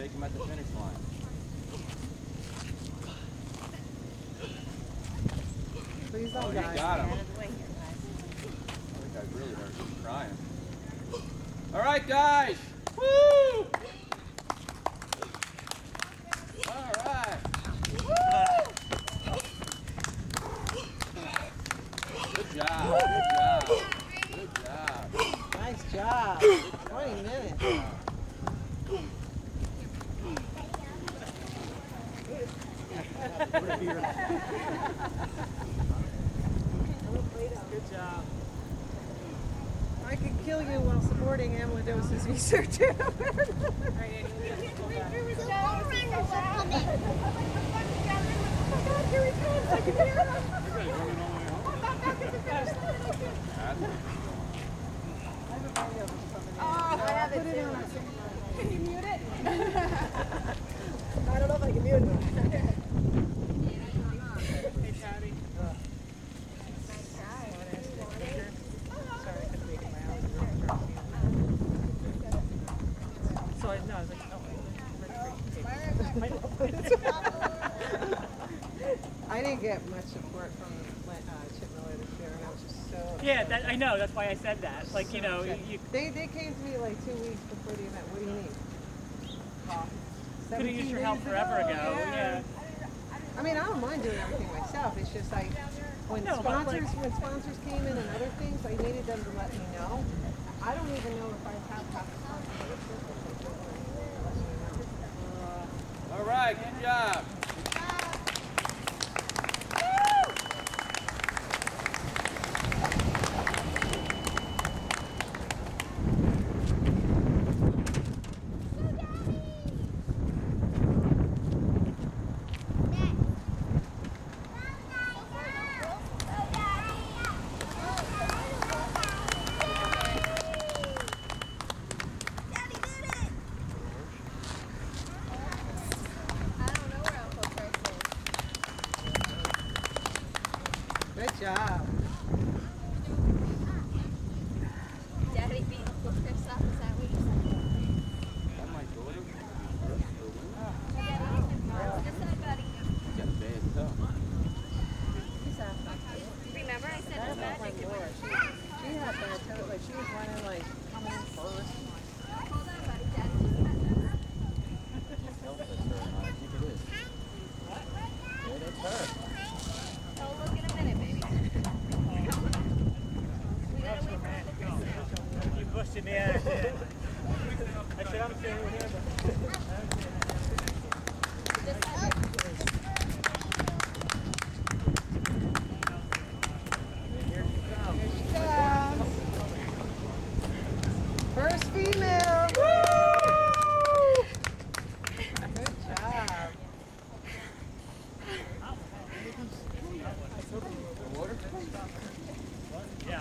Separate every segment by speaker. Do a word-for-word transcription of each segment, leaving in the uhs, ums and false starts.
Speaker 1: take him at the finish line.
Speaker 2: Please
Speaker 1: Oh,
Speaker 2: don't
Speaker 1: you
Speaker 2: die.
Speaker 1: got him. I think I really heard him crying. All right, guys. Woo! All right. Woo! Good job. Good job. Good job.
Speaker 2: Nice job. twenty minutes. Good job. I could kill you while supporting amyloidosis research.
Speaker 3: The forerunners are coming. Oh my God, here he comes. I can hear him. Oh, back, back at the finish line. Oh, I have it too. Can you mute it? I don't know if I can mute it.
Speaker 2: Hey, Patty. So I know, I was like, oh, I didn't get much support from uh, Chip Miller this year, and I was just so.
Speaker 4: Yeah, that, I know. That's why I said that. Like, you know, you
Speaker 2: They they came to me like two weeks before the event. What do you need?
Speaker 4: could have used your help forever ago. Yeah.
Speaker 2: I mean, I don't mind doing everything myself. It's just like when
Speaker 4: No, but
Speaker 2: sponsors
Speaker 4: like-
Speaker 2: when sponsors came in and other things, I needed them to let me know. I don't even know if I have half the sponsors.
Speaker 1: All right, good job.
Speaker 2: Good job.
Speaker 3: Daddy beat Uncle Chris up. Is that what you said?
Speaker 1: That my daughter.
Speaker 3: Just said, buddy.
Speaker 1: Got a bad toe.
Speaker 3: Remember I said
Speaker 2: That's
Speaker 3: it's
Speaker 2: not my
Speaker 3: magic.
Speaker 2: Laura. She, she had that toe, like she was running like coming in first.
Speaker 3: Hold on, buddy. Daddy.
Speaker 1: That's her, and I think it is. Yeah, that's her.
Speaker 3: Oh, look in a minute, baby.
Speaker 4: You pushed me out. I said, I'm staying with him.
Speaker 2: First female. Woo! Good job.
Speaker 1: Water?
Speaker 4: Yeah, I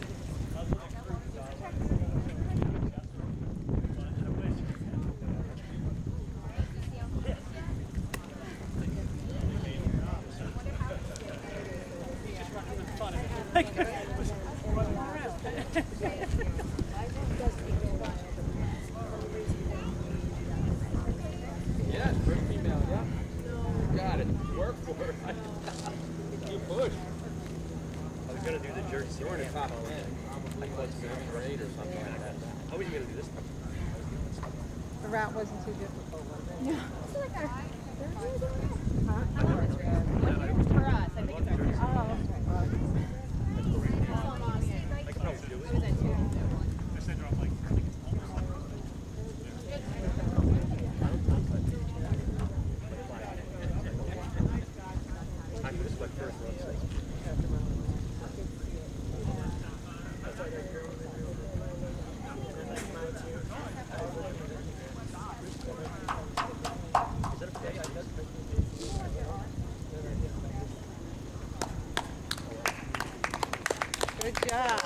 Speaker 1: Yes, first female, yeah. Got it. Work for it. You push.
Speaker 5: I was going to do the jersey.
Speaker 1: You're in the top ten. Like what, seven or eight or something like that.
Speaker 5: How was you going to do this?
Speaker 2: The route wasn't too difficult, was it?
Speaker 3: It's like our third year doing it.
Speaker 2: Huh?
Speaker 3: For us, I think it's our third.
Speaker 2: Oh, okay.
Speaker 3: So, Mom, yeah.
Speaker 5: I could probably do it.
Speaker 3: Do that too.
Speaker 4: I said drop like
Speaker 5: I could just like first run.
Speaker 2: Good job.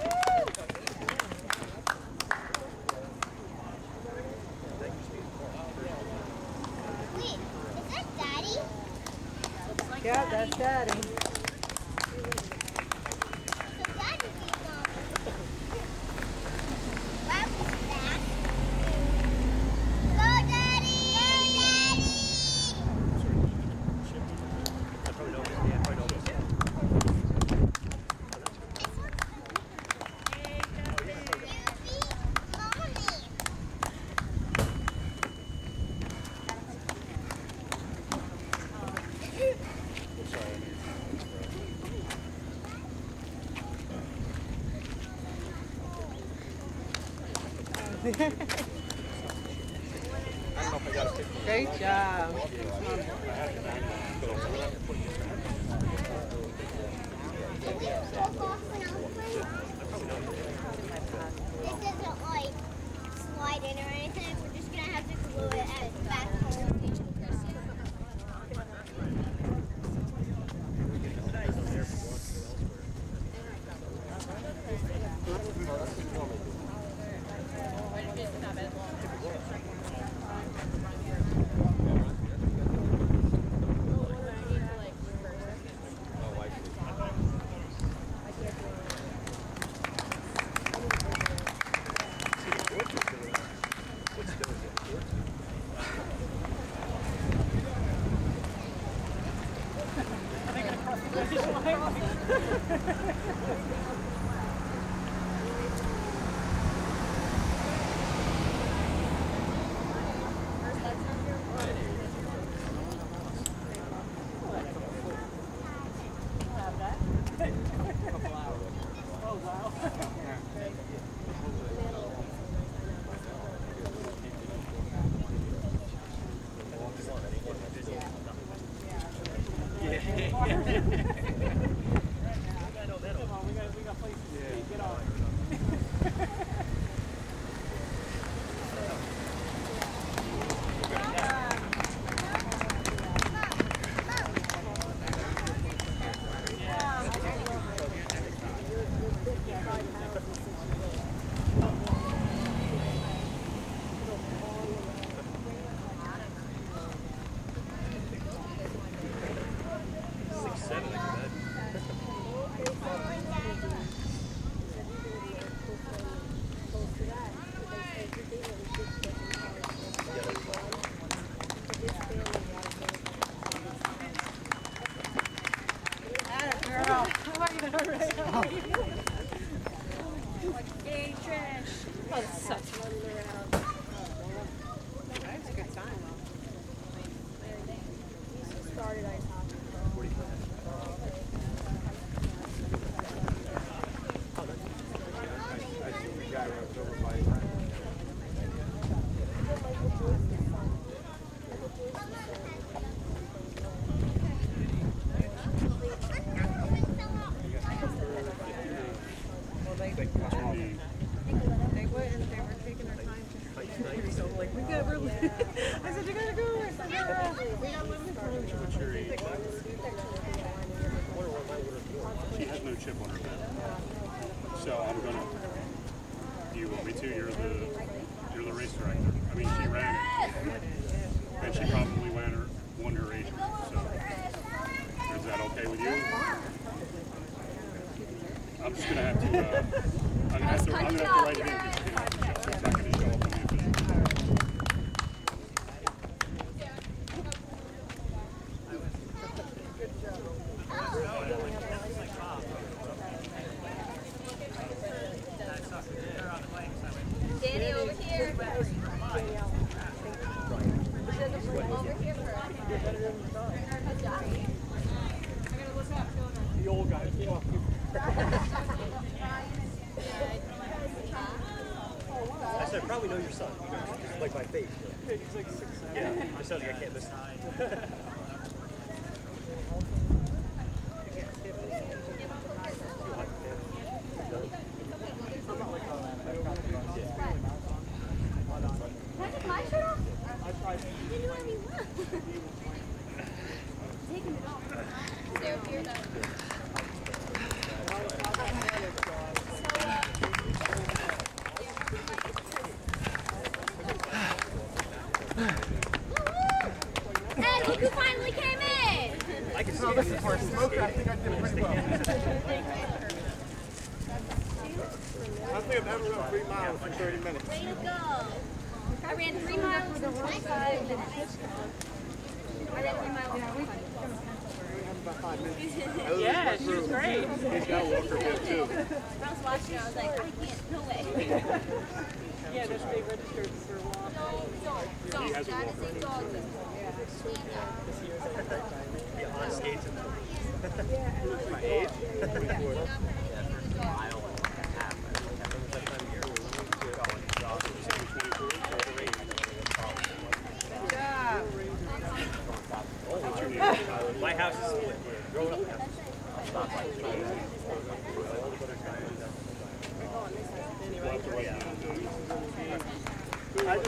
Speaker 3: Wait, is that Daddy?
Speaker 2: Yeah, that's Daddy.
Speaker 3: So Daddy's um. Wow, he's back. Go, Daddy!
Speaker 5: don't know if I got a picture.
Speaker 2: Great job.
Speaker 3: It doesn't like slide in or anything. We're just gonna have to glue it at back home.
Speaker 4: She has no chip on her bed. So I'm gonna. Do you want me to? You're the you're the race director. I mean, she ran it, and she probably won her won her age group. So is that okay with you? I'm just gonna have to. Uh, I'm gonna have to. I'm gonna have to write it in because you're gonna have to show. It's not gonna show up on the official.
Speaker 3: Danny over here. Over here for
Speaker 4: The old guy.
Speaker 5: I said, I probably know your son. Just like my face.
Speaker 4: He's like six seven.
Speaker 5: Yeah, my son's like, I can't miss.
Speaker 3: Take my shirt off? You didn't let me look. Taking it off. Is there a beer though? Hey, look who finally came in!
Speaker 5: I can see
Speaker 1: Oh, this is for a smoker. I think I did pretty well.
Speaker 6: I think I've ever run three miles in thirty minutes.
Speaker 3: Way to go! I ran three miles in twenty-five minutes. I ran three miles in twenty-five
Speaker 6: About five minutes.
Speaker 2: Yeah, she was great.
Speaker 6: He's got a walker bit too.
Speaker 3: When I was watching, I was like, I can't, no way.
Speaker 2: Yeah, just they registered for a walk.
Speaker 3: Dog, that is a dog.
Speaker 5: Yeah, on skates and
Speaker 6: My age?
Speaker 5: mile and a half. That time of year we went to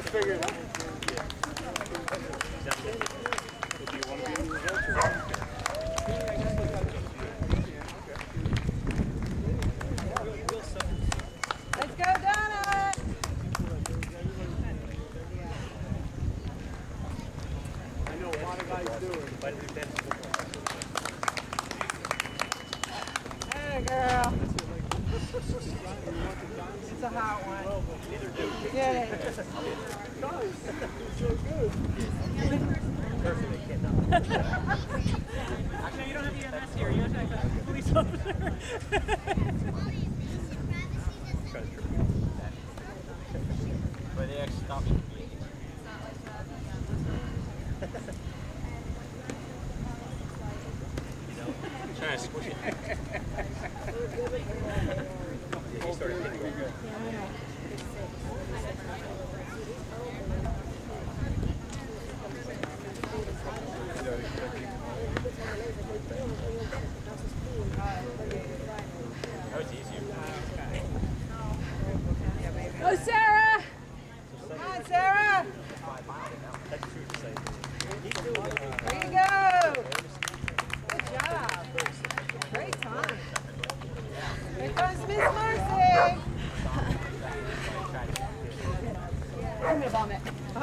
Speaker 6: just figured.
Speaker 2: Let's go, Donna!
Speaker 6: I know a lot of guys do it.
Speaker 2: Hey, girl. It's a hot one. Get it.
Speaker 6: So good.
Speaker 3: Actually, you don't have E M S here. You have to have a police officer.
Speaker 5: Where they actually stop me. Trying to squish it. He started hitting me. That was easier.
Speaker 2: Go, Sarah! Come on, Sarah! There you go! Good job. Great time. Here comes Miss Marcy! I'm gonna vomit.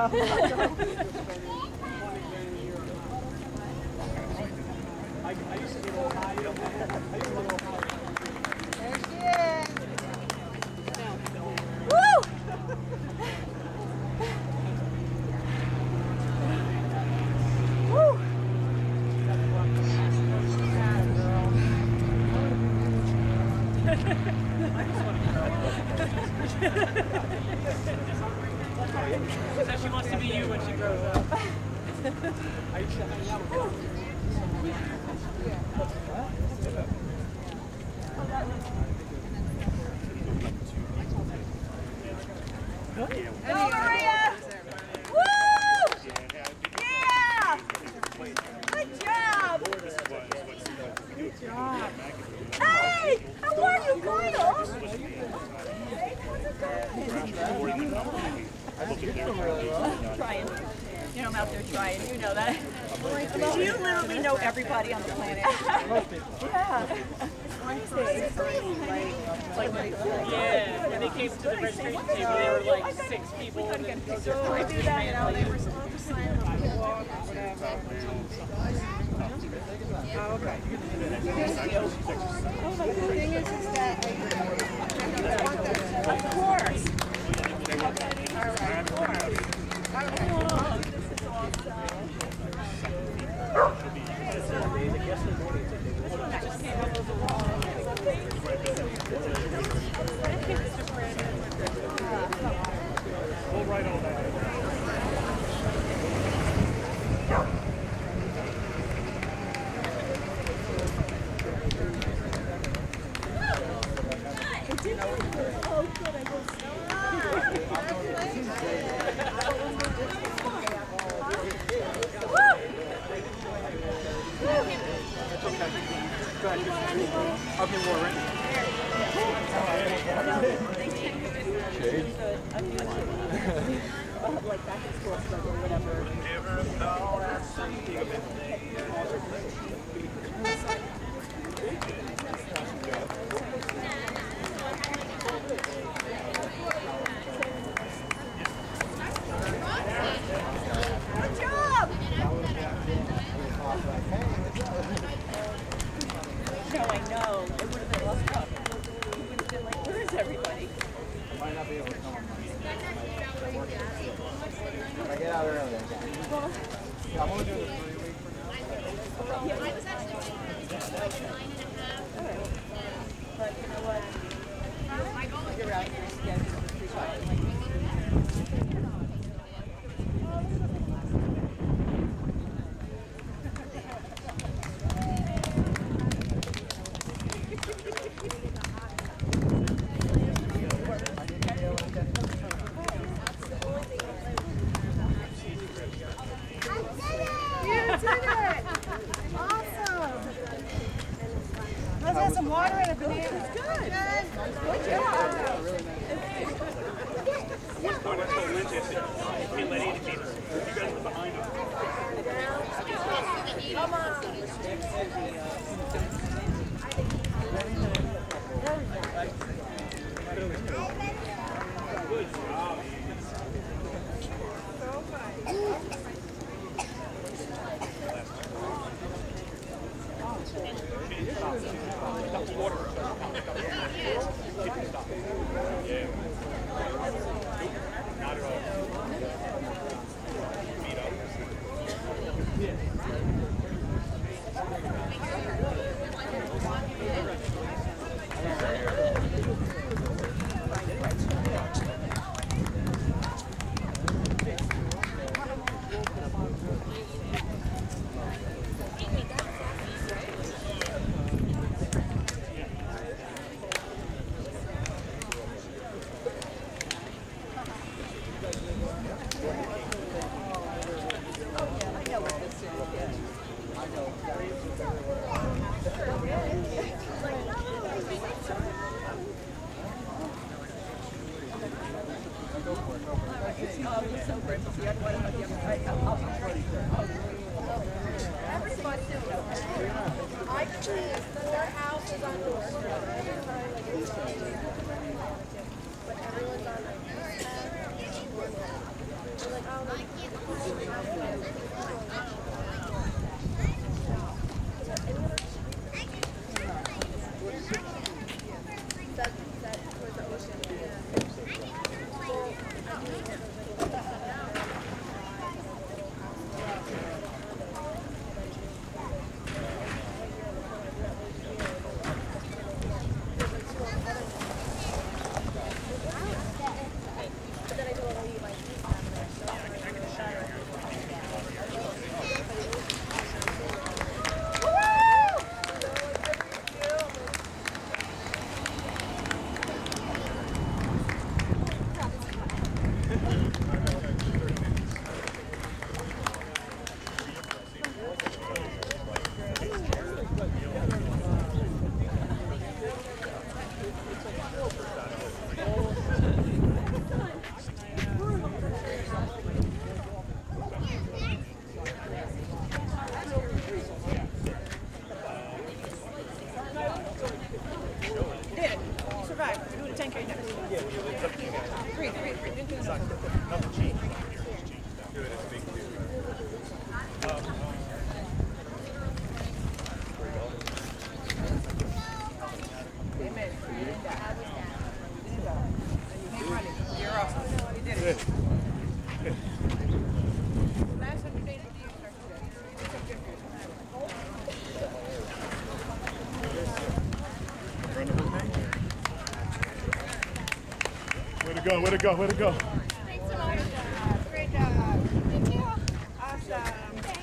Speaker 2: There she is. Woo! Woo!
Speaker 3: She said she wants to be you when she grows up.
Speaker 2: Go, Maria! Woo! Yeah! Good job! Good job. Hey! How are you, Kyle?
Speaker 7: Trying. You know, I'm out there trying. You know that. You literally know everybody on the planet. Yeah.
Speaker 3: Yeah, when they came to the registration table, there were like six people. And then
Speaker 7: So I do that, you know, they were supposed to sign up.
Speaker 2: Oh, okay. The thing is, is that I want that.
Speaker 7: Of course.
Speaker 2: All right. Of course. Okay.
Speaker 4: We'll write all that.
Speaker 1: I'll be more ready.
Speaker 7: Like back in school stuff or whatever. Good job! No, I know. It would have been less tough. He would have been like, where is everybody?
Speaker 1: I might not be able to come on I get out early. Yeah, I'm only doing this three weeks from now.
Speaker 7: Yeah, I was actually but you know what? You're out here scheduling three shots. Like,
Speaker 2: Let's have some water and a banana. Good.
Speaker 3: I choose their house is on North Shore. But everyone's on like East End. They're like, oh, like, that, that towards the ocean.
Speaker 4: Way to go, way to go, way to go.
Speaker 3: Thanks so much. Great job. Thank you. Awesome.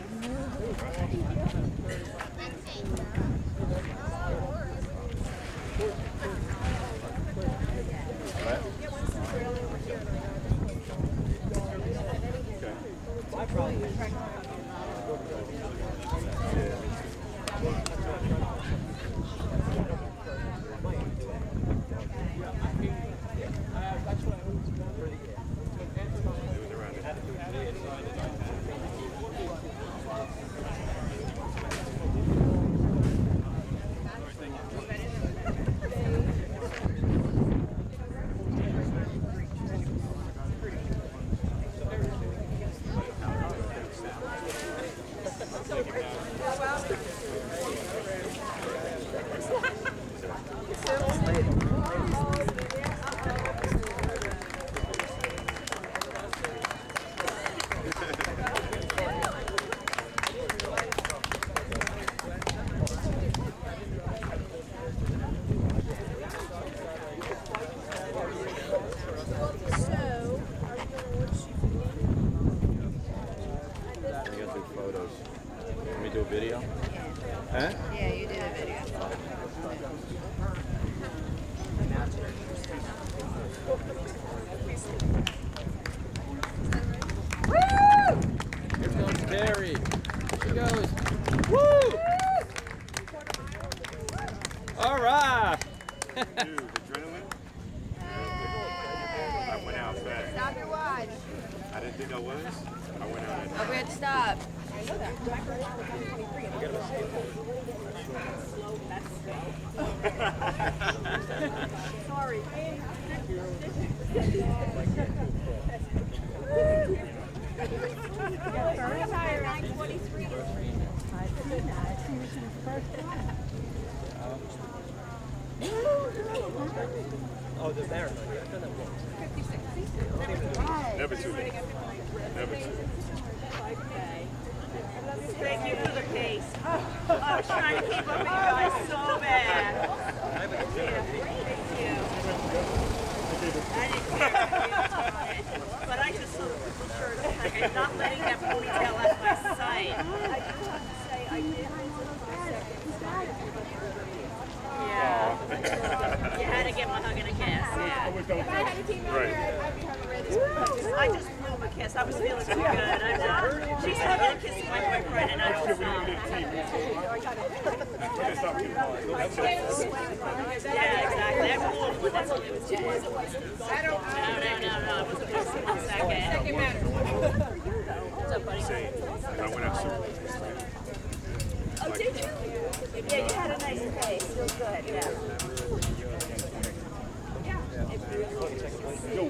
Speaker 1: Video? Huh?
Speaker 2: Yeah, you did a video.
Speaker 1: Woo! Here comes Terry. Here she goes. Woo! All right.
Speaker 4: Dude, adrenaline? I went out fast.
Speaker 3: Stop your watch.
Speaker 4: I didn't think I was. I went out and
Speaker 3: Oh, we had to stop. Sorry.
Speaker 5: Oh, the marathon. Yeah, I've done that once.
Speaker 4: never too late. Never too late.
Speaker 7: Thank you for the pace. Oh, I was trying to keep up with you guys so bad. Thank you. I didn't care. But I just sort of put the shirt on and not letting that ponytail out of my sight. I just want to say I did Yeah. You had to give him a hug and a kiss. Yeah.
Speaker 3: If I had a team member,
Speaker 4: Right.
Speaker 3: I'd be having ready to
Speaker 7: I just blew him a kiss. I was feeling too good. I'm not. She's hugging and kissing my boyfriend, and I was not. Yeah, exactly. I blew him, but that's what it was. I don't. No, no, no, no. It wasn't.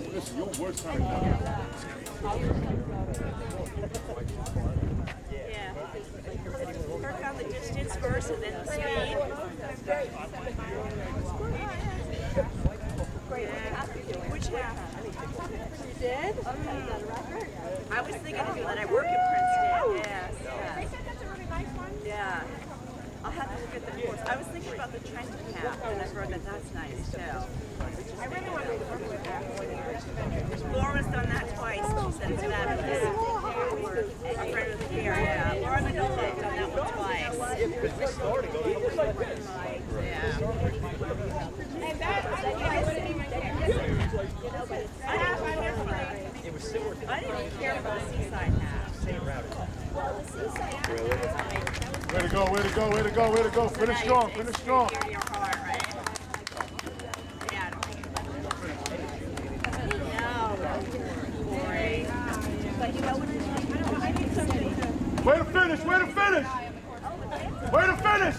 Speaker 6: Listen, your worst time.
Speaker 7: Yeah. Work on the distance first and then the speed. Which half?
Speaker 2: You did?
Speaker 7: Um, I was thinking of that. I work at Princeton. Yes.
Speaker 3: They
Speaker 7: yes.
Speaker 3: said that's a really nice one.
Speaker 7: Yeah. I'll have to look at the course. I was thinking about the Trenton half, and I've heard that that's nice too.
Speaker 3: I really want to work with that one.
Speaker 7: Laura's done that twice. She said it's fabulous. A friend of the year, yeah. Laura Manolo done that one twice. Yeah.
Speaker 3: And that, I didn't even care.
Speaker 7: I didn't care for that. I didn't care for the Seaside half.
Speaker 6: Way to go, way to go, way to go, way to go. Finish strong, finish strong.
Speaker 7: Dear to your heart, right? Yeah, I don't think it No, boy. But you know what I need something to...
Speaker 6: Way to finish, way to finish. Way to finish.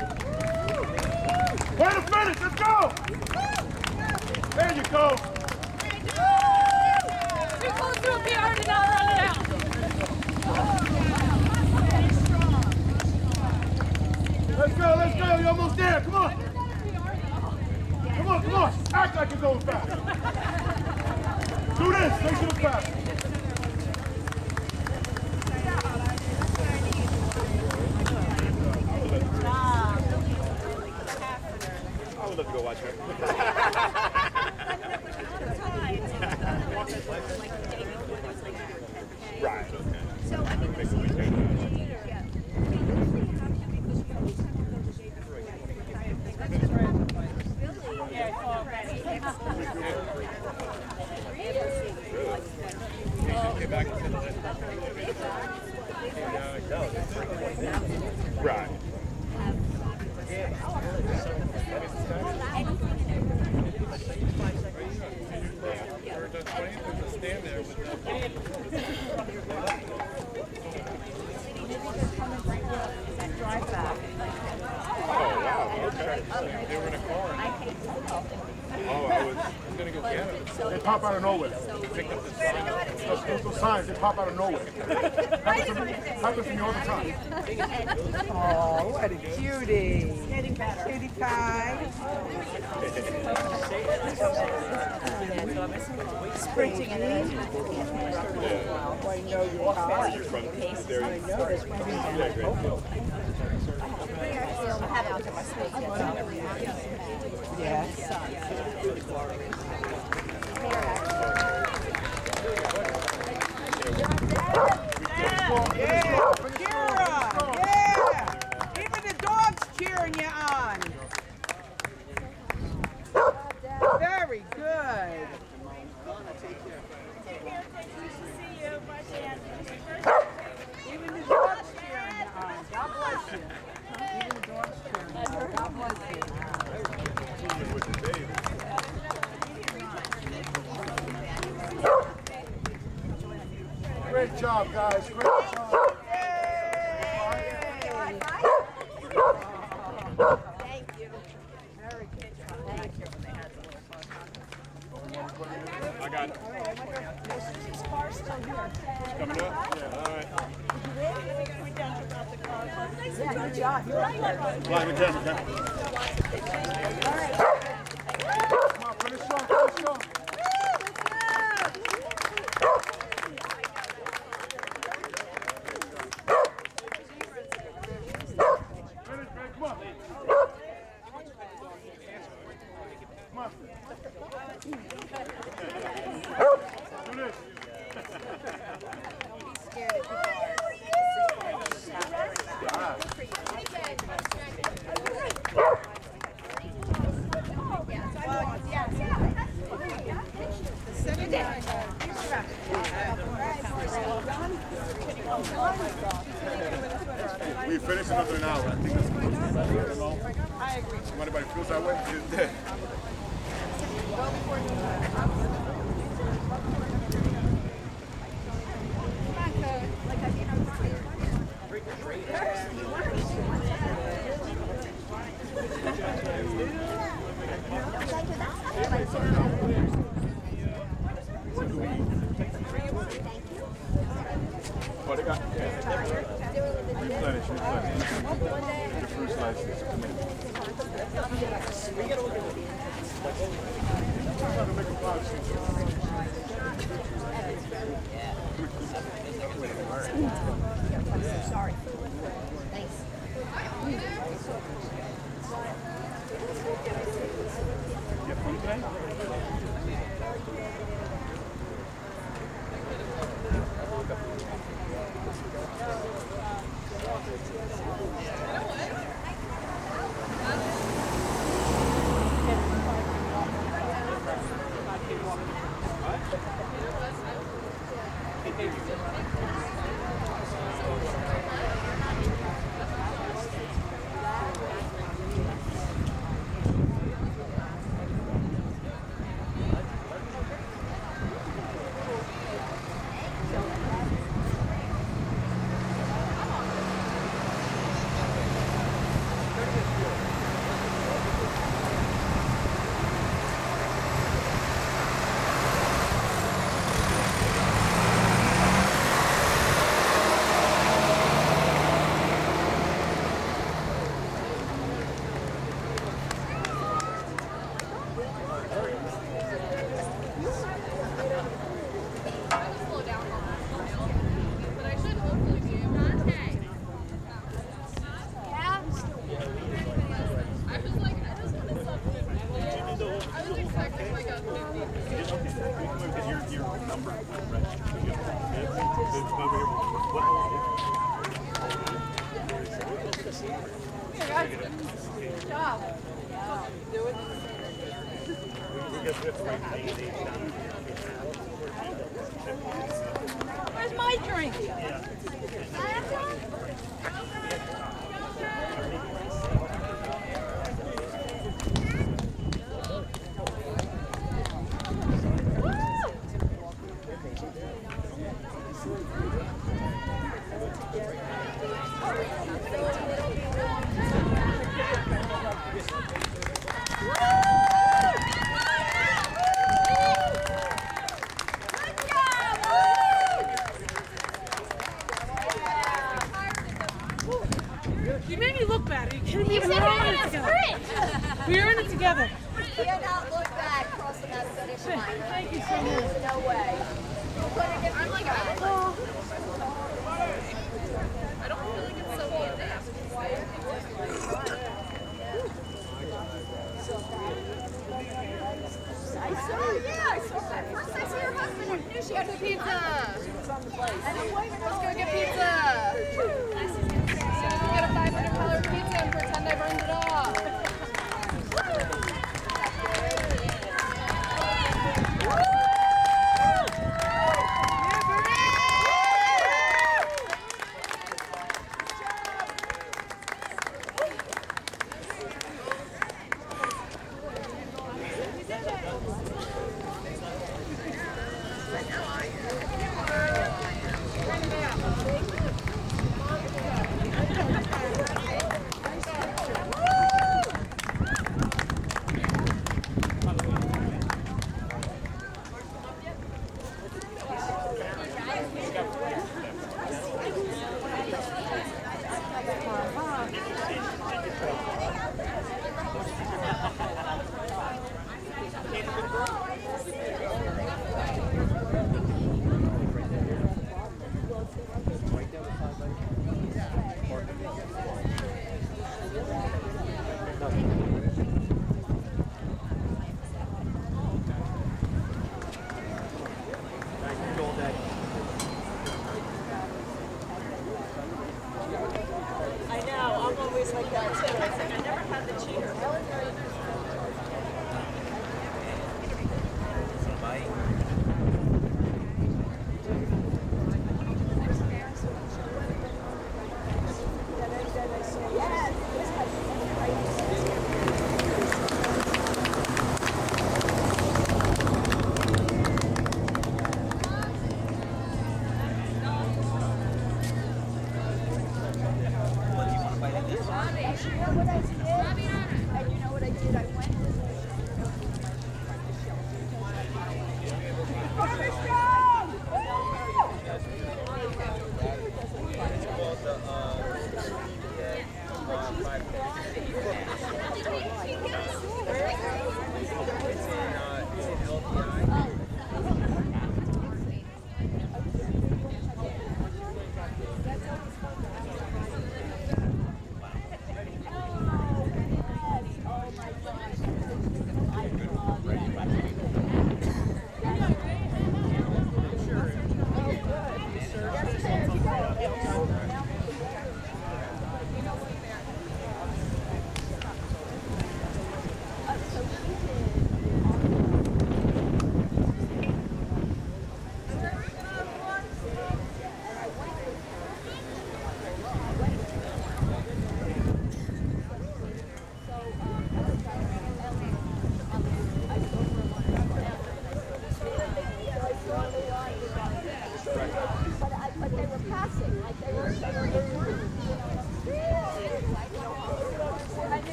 Speaker 6: Way to finish, let's go. There you go.
Speaker 3: Too close to a P R to not run it out.
Speaker 6: Let's go, let's go, you're almost there, come on. Come on, come on, act like you're going fast. Do this, make sure it's fast.
Speaker 5: I would love to go watch her. Right, okay. So, I mean, make a weekend. Right.
Speaker 7: Drive back.
Speaker 5: Oh, wow, okay. They were in a car. Oh, I was going to go get them.
Speaker 6: They pop out of nowhere.
Speaker 5: Pick up the sign.
Speaker 6: Those, those, those signs, they pop out of nowhere. Happens to me, happens to me all the time.
Speaker 2: Oh, what a cutie. Getting better. Cutie pie.
Speaker 7: Sprinting and then
Speaker 2: Oh, I know you're hot. I know this one. Yes. Yeah, Kira, yeah. Even the dog's cheering you on. Very good. Even the dog's cheering you on. God bless you. Even the dog's cheering you on. God bless you.
Speaker 6: Great job, guys, great job.
Speaker 3: Thank you.
Speaker 7: very good job. Thank you.
Speaker 5: I got it.
Speaker 7: Is car still here?
Speaker 5: Coming up? Yeah, all right.
Speaker 7: We don't about the car.
Speaker 2: Yeah, good job. You're right.
Speaker 6: Line again, again. Come on, finish strong, finish strong. Finish, man, come on. Come on. Do this. We finished another an hour. I think that's close to it. I don't know.
Speaker 2: I agree.
Speaker 6: If anybody feels that way, it's dead.
Speaker 7: Where's my drink?
Speaker 2: You made me look bad. Are you kidding me? We were all in it together. We were in it together.
Speaker 3: You cannot look bad crossing that finish line.
Speaker 2: Thank you so much.
Speaker 3: No way. I'm like, oh. I don't feel like it's so bad. I saw, yeah, I saw that. First I saw your husband and knew she had the pizza. Let's go get pizza. Let's get a five hundred dollar pizza and pretend I burned it off.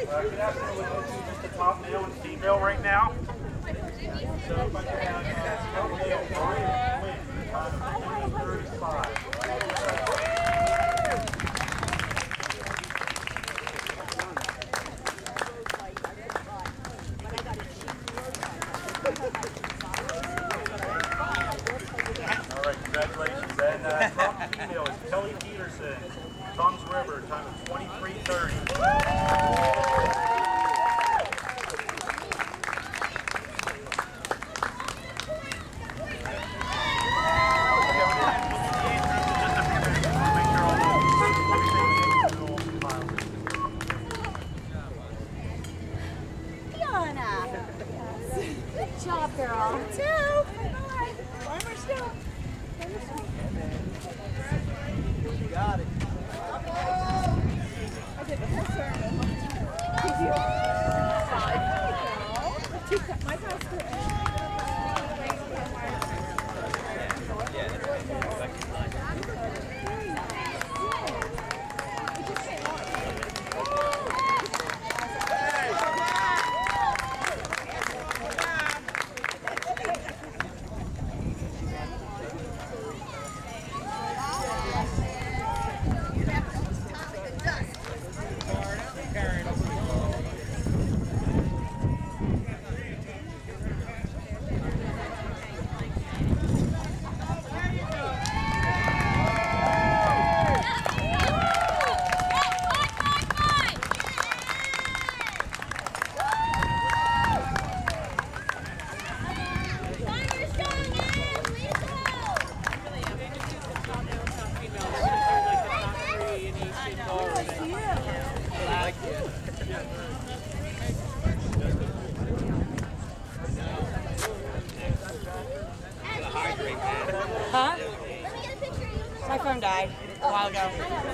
Speaker 4: Uh, good afternoon. We're going to do just the top male and female right now. So if I can have uh, top male Brian Quinn, time of thirty-five. All right, congratulations. And uh, top female is Kelly Peterson, Tom's River, time of twenty-three thirty.
Speaker 7: Good job, girl. Two. One more still.
Speaker 1: Got it.
Speaker 7: I did the whole sermon. Did you? My pastor.
Speaker 8: Huh? My phone died a while ago.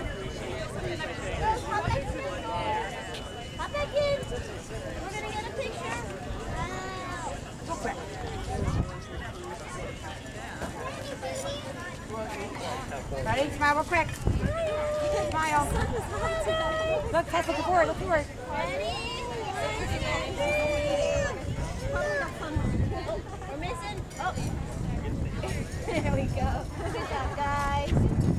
Speaker 3: Hop back in. We're gonna get a picture. Wow.
Speaker 8: Ready? Smile real quick. Smile. Look, Tess, look forward, look forward.
Speaker 3: Ready? We're missing. Oh. There we go. Good job, guys.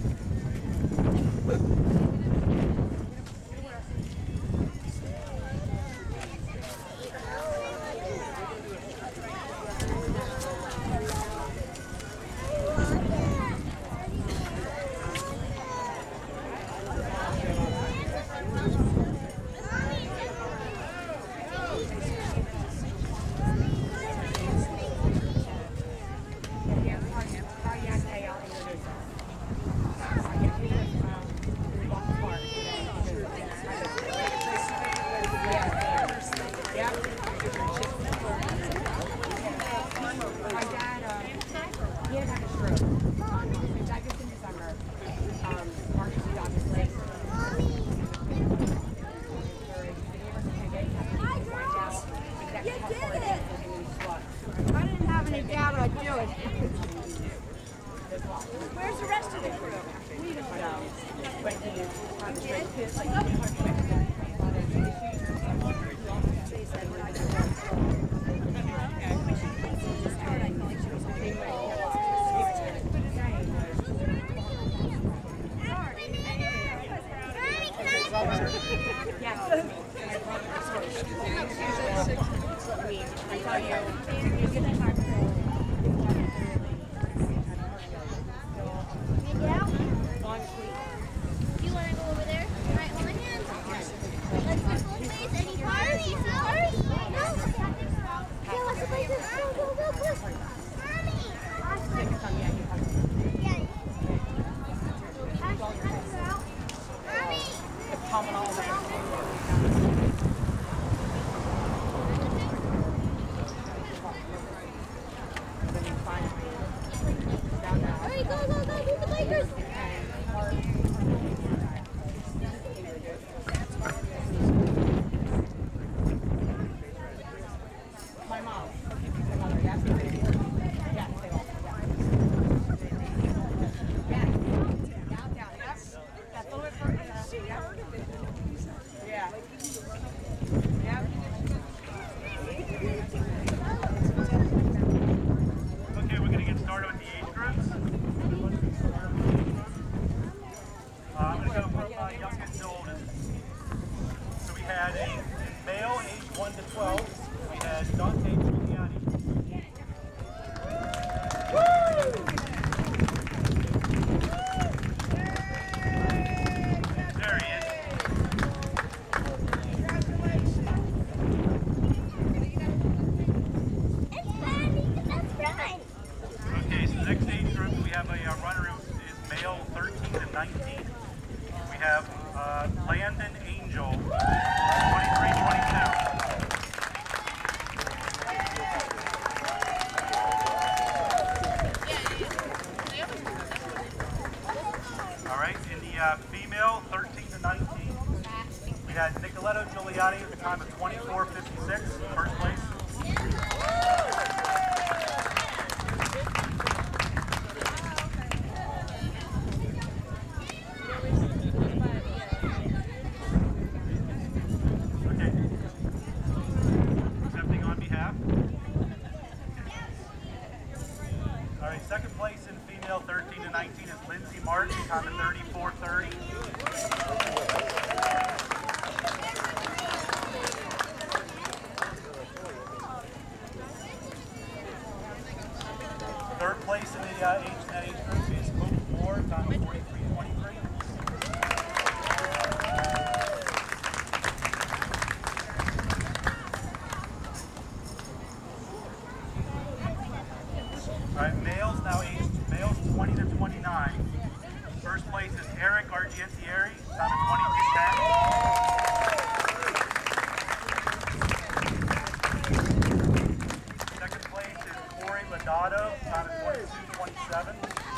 Speaker 7: Where's the rest of the crew? We don't know. But he is on the straight kiss.
Speaker 4: name is male, age one to twelve. We had Dante Giuliani. There he is. Okay, so the next age group, we have a uh, runner who is male, thirteen to nineteen. We have uh, Landon Angel, twenty-three twenty-two. All right, in the uh, female, thirteen to nineteen, we had Nicoletto Giuliani at the time of twenty-four fifty-six, first place. Okay. Accepting on behalf. All right, second place in female, thirteen to nineteen, is Lindsay Martin, time of thirty-four thirty. Third place in the uh, age, that age group is Hope Ward, time of forty-three twenty-three. All right, males now aged, males twenty to twenty-nine. First place is Eric Argentieri, time of twenty-two ten. Second place is Corey Lodato, time of twenty-two twenty-seven.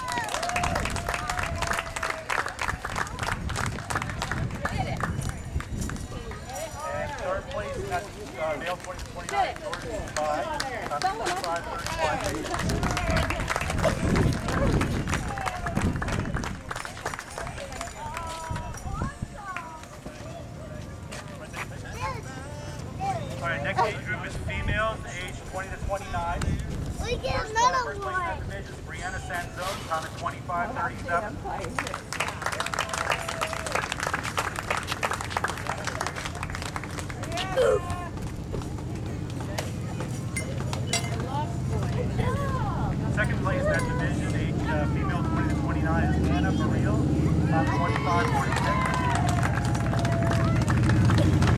Speaker 4: And third place, that's uh, male twenty to twenty-nine, Jordan Spy, time of twenty-five thirty-one. All right, next age group is females, age twenty to twenty-nine.
Speaker 9: We get
Speaker 4: First,
Speaker 9: another
Speaker 4: uh, first place in
Speaker 9: one.
Speaker 4: that division is Brianna Sanzone, time of twenty-five thirty-seven.
Speaker 7: Oof.